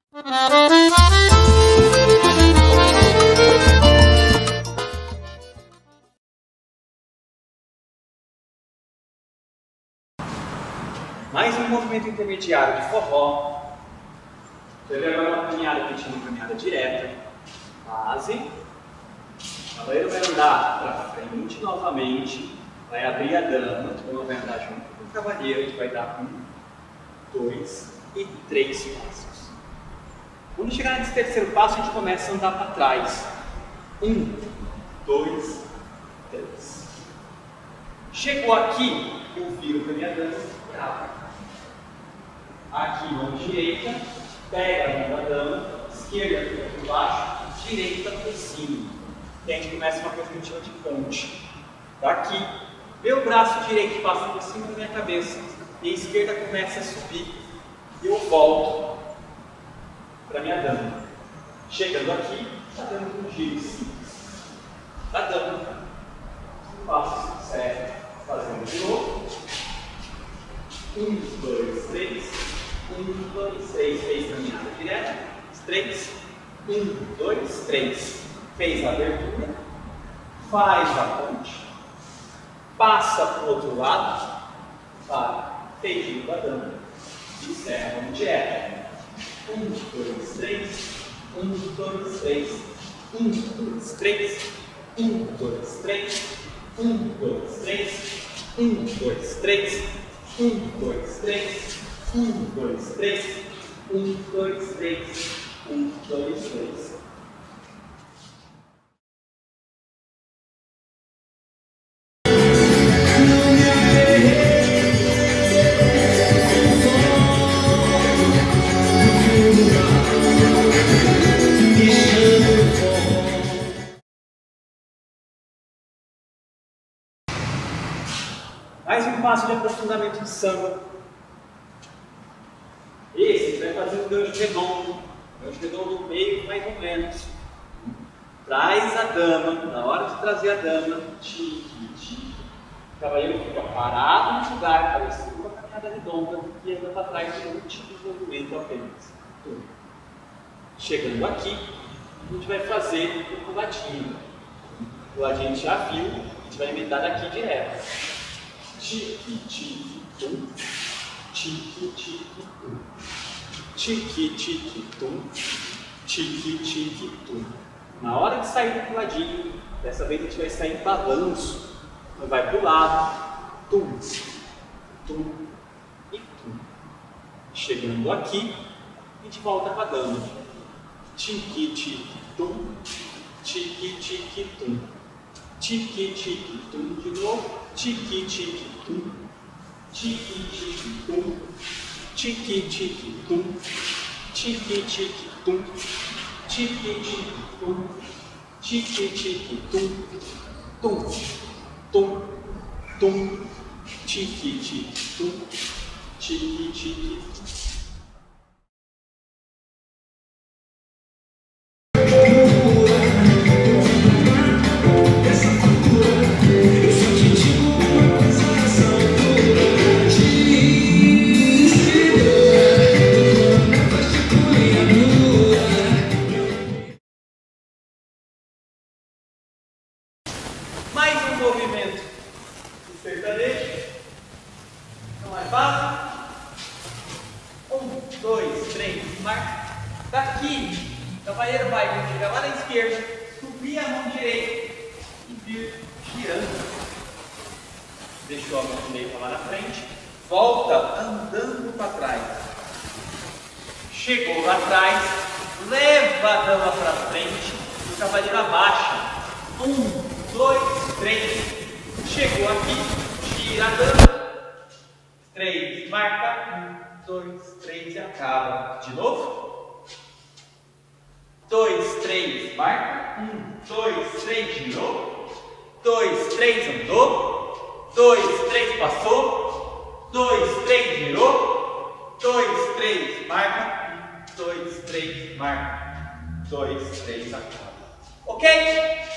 Mais um movimento intermediário de forró. Você vê agora uma caminhada repetindo uma caminhada direta. Base. O cavaleiro vai andar para frente novamente. Vai abrir a dama. Então vai andar junto com o cavaleiro. A gente vai dar 1, 2 e 3 passos. Quando chegar nesse terceiro passo, a gente começa a andar para trás. 1, 2, 3. Chegou aqui, eu viro para minha dama e abro. Aqui, mão direita, pega a mão da dama, esquerda fica por baixo, direita por cima. E a gente começa uma coisa que a gente chama de ponte. Daqui, meu braço direito passa por cima da minha cabeça e a esquerda começa a subir. E eu volto para minha dama. Chegando aqui, está dando um giro simples. Da dama, passo certo, fazendo de novo. 1, 2, 3. 1, 2, 3, fez caminhada direta, 3, 1, 2, 3, fez a abertura, faz a ponte, passa para o outro lado, fez giro da dama, encerra a direta, 1, 2, 3, 1, 2, 3, 1, 2, 3, 1, 2, 3, 1, 2, 3, 1, 2, 3, 1, 2, 3, 1, 2, 3, 1, 2, 3, 1, 2, 3. Mais um passo de aprofundamento de samba. Esse vai fazer um gancho redondo no meio, mais ou menos. Traz a dama, na hora de trazer a dama, tique, tique. O cavaleiro fica parado no lugar, parecido com a caminhada redonda, e anda para trás de um tipo de movimento apenas. Chegando aqui, a gente vai fazer o puladinho. O puladinho a gente já viu, a gente vai emendar daqui direto. Tique, tique, tum. Tique, tique, tum. Tique, tique, tum. Tique, tique, tum. Na hora de sair do puladinho, dessa vez a gente vai sair em balanço. Então vai para o lado, tum, tum e tum. Chegando aqui, a gente volta para a dama. Tique, tique, tum. Tique, tique, tum. Tique, tique, tum. De novo. Tique, tique, tum. Tique, tique, tum. Tique, tique, tum. Tique, tique, tum. Tique, tique, tum. Tique, tique, tum. Tum, tum, tum. Tique, tique, tum. Tique, tique, tum. Mais um movimento de sertanejo. Então mais fácil. 1, 2, 3, marca. Daqui, o cavaleiro vai chegar lá na esquerda, subir a mão direita e vir girando. Deixou a mão direita lá na frente, volta andando para trás. Chegou lá atrás, leva a dama para frente e o cavaleiro abaixa. 1, 2, 3. Chegou aqui, gira a dama. 3, marca. 1, 2, 3 e acaba. De novo. 2, 3, marca. 1, 2, 3, girou. 2, 3, andou. 2, 3, passou. 2, 3, girou. 2, 3, marca. 1, 2, 3, marca. 2, 3, acaba. Ok?